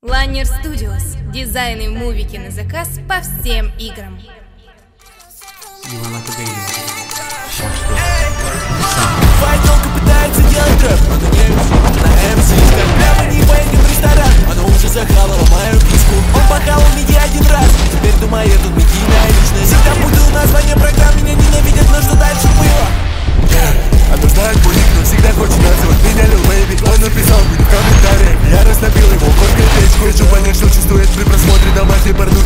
Lanier Studios. Дизайн и мувики на заказ по всем играм. Файнолка пытается делать рэп, она не на МС. Как прямо не поедет в ресторан, она уже захавала мою писку. Он похавал меня один раз, теперь думает, он медийная личность. Всегда буду название программ, меня ненавидят, но что дальше было? Она знает мой ник, но всегда хочет называть меня Lil Baby. Он написал мне в комментариях, я разнобил его корпетечку. Хочу понять, что чувствует при просмотре домашней порнографии.